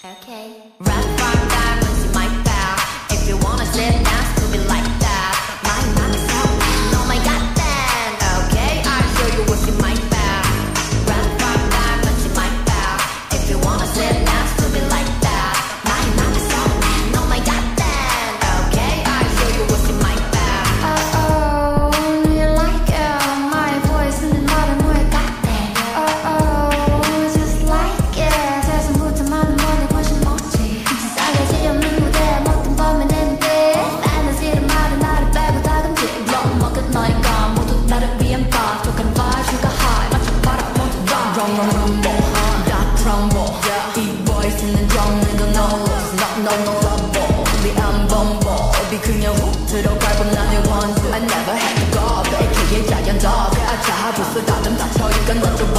Okay. Rap from diamonds in my bag. If you wanna sit down, to be like that. My mom is so bad. Oh my god, then. Okay, I'll show you what's in my bag. Rap from diamonds in my bag. If you wanna sit down, to be like that. My mom is so bad. Oh my god, then. Okay, I'll show you what's in my bag. Oh oh, you like my voice in the modern way, god then. Oh oh, just like it. 세상부터 많은 머리 보신 멋지. 싸가지 없는 무대 못된 범인 했는데 fantasy를 말해 나를 빼고 다 금지. 먹은 너니까 모두 나를 위한 밥. 독한 vibe, sugar high 맞춰봐라 모두 다. Wrong wrong rumble, 다 crumble. 이 voice는 정리도 no trouble. 우리 안 범보, 우리 그냥 훅 들어갈 뻔 나의 원수. I never had to go, AKA giant dog. 아차 부스 다듬 다쳐 이건 너도